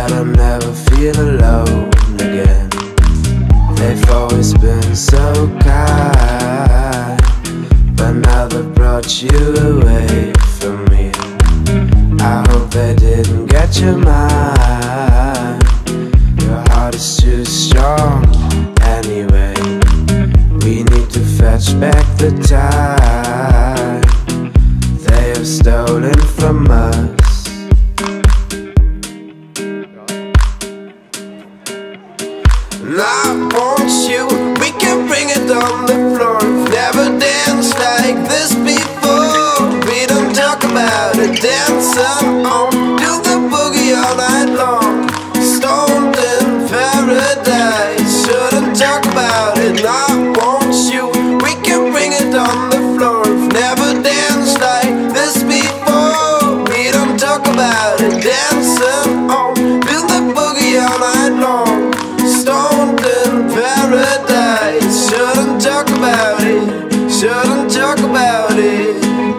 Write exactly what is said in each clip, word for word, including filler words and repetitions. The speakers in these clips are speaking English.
that I'll never feel alone again. They've always been so kind, but now they've brought you away from me. I hope they didn't get your mind. Your heart is too strong anyway. We need to fetch back the time they have stolen from us. And I want you, we can bring it on the floor. We've never danced like this before. We don't talk about it, dance on, do the boogie all night long. Stoned in paradise, shouldn't talk about it. And I want you, we can bring it on the floor. We've never danced like this before. We don't talk about it, dance on, do the boogie all night long. Stoned in paradise, shouldn't talk about it, shouldn't talk about it.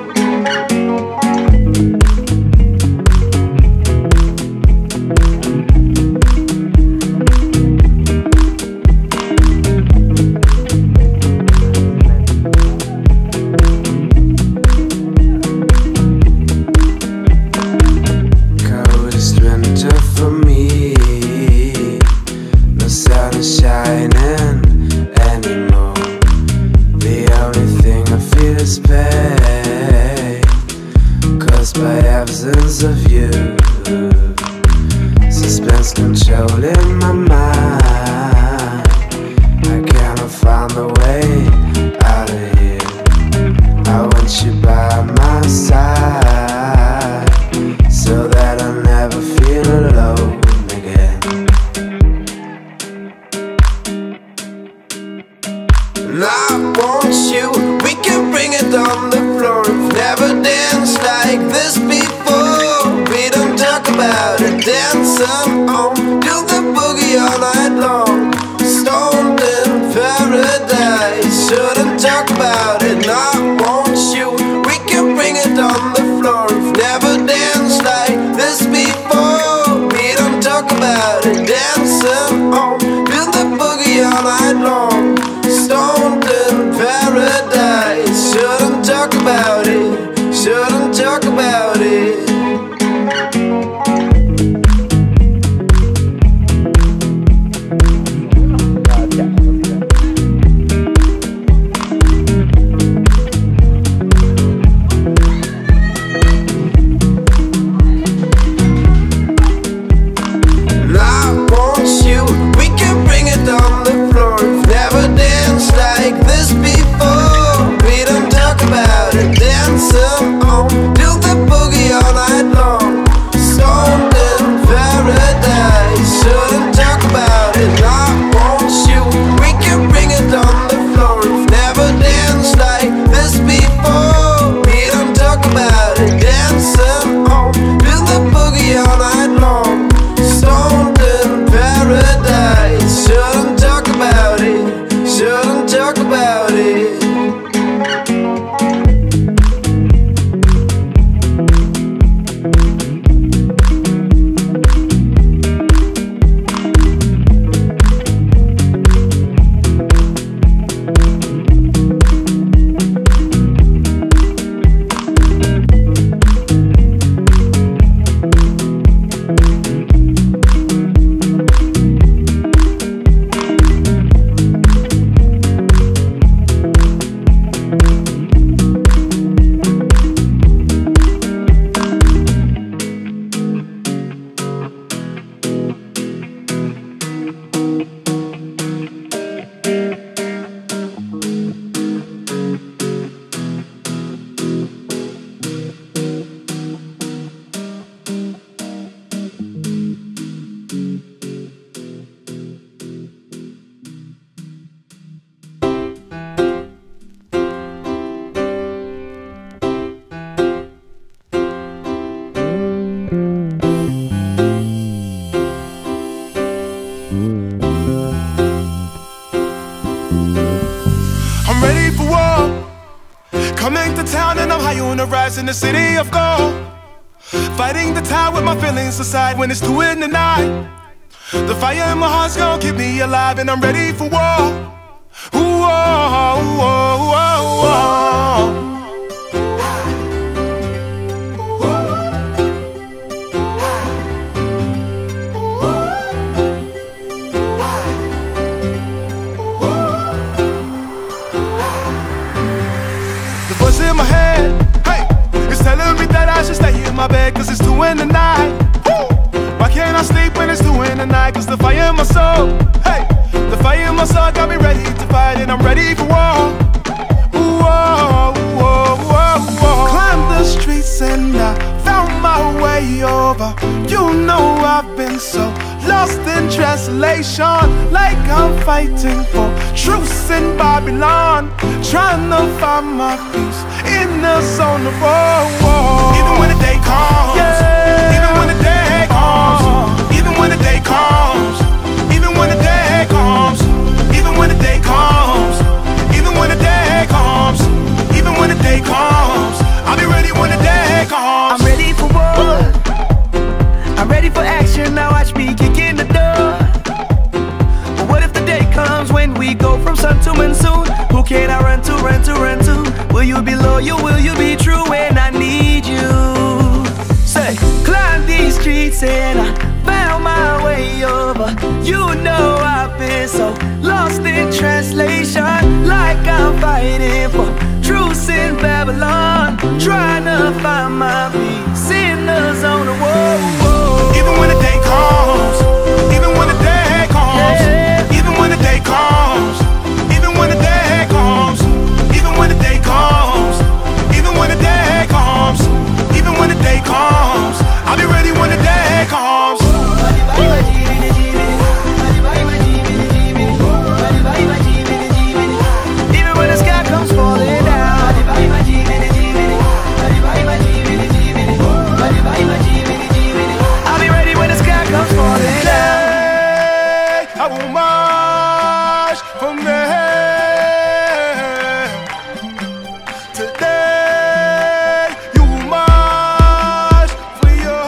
Coldest winter for me, no sun is shining anymore. The only thing I feel is pain, caused by absence of you. Suspense controlling my mind. I cannot find the way out of here. I want you by my side, so that I'll never feel alone again. And I want you, we can bring it on the floor. We've never danced like this before. We don't talk about it, dance on, do the boogie all night long. Stoned in paradise, shouldn't talk about it. And I want you, we can bring it on the floor. We've never danced like this before. We don't talk about it, dance on, do the boogie all night long. Stoned in paradise, shouldn't talk about it, shouldn't talk about it. And I want you, we can bring it on the floor. We've never danced like this before. We don't talk about it, dance on, do the boogie all night long. Stoned in paradise, shouldn't talk about it. And I want you, we can bring it on the floor. We've never danced like this before. We don't talk about it, dance on, do the boogie all night long. Stoned in paradise, shouldn't talk about it, shouldn't talk about it. Coming to town and I'm high on the rise in the city of gold. Fighting the tide with my feelings aside when it's two in the night. The fire in my heart's gonna keep me alive, and I'm ready for war. Ooh, oh, oh, oh, oh, oh. The voice in my head, hey, it's telling me that I should stay in my bed, cause it's two in the night. Woo! Why can't I sleep when it's two in the night? Cause the fire in my soul, hey, the fire in my soul got me ready to fight, and I'm ready for war. Ooh, oh, oh, oh, oh, oh. Climbed the streets and I found my way over. You know I've been so lost in translation, like I'm fighting for truce in Babylon, trying to find my peace in the zone of war. Even when the day comes, yeah. Even when the day comes, even when the day comes, even when the day comes, even when the day comes, even when the day comes, even when the day comes, I'll be ready when the day comes. I'm ready for war, I'm ready for action, now watch me kick in the door. But what if the day comes when we go from sun to monsoon? Who can I run to, run to, run to? Will you be loyal, will you be true when I need you? Say, climb these streets and I found my way over. You know I've been so lost in translation, like I'm fighting for truce in Babylon, trying to find my peace in the zone of war. Even when the day comes, even when the day comes, yeah. Even when the day comes, even when the day comes, even when the day comes, even when the day comes, even when the day comes, I'll be ready when the day comes. Even when the sky comes falling down, I'll be ready when the sky comes falling down. I will march from there. Today you will march for your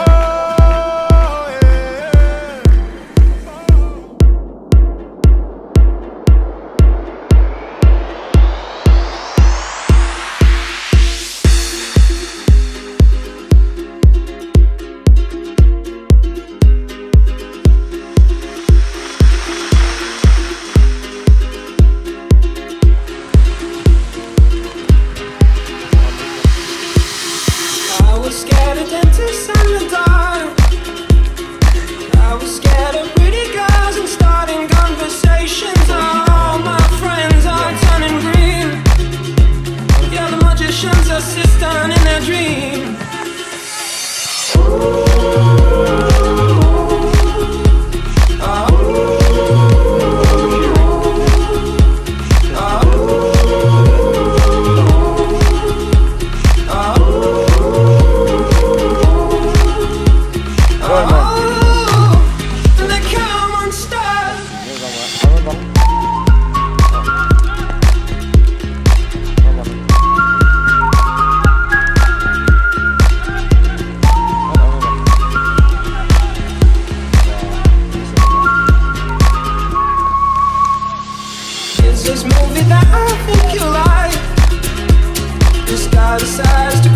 I was scared of dentists in the dark. I was scared of pretty girls and starting conversations. All my friends are turning green. Yeah, the magician's assistant in their dream. This movie that I think you like just got decides to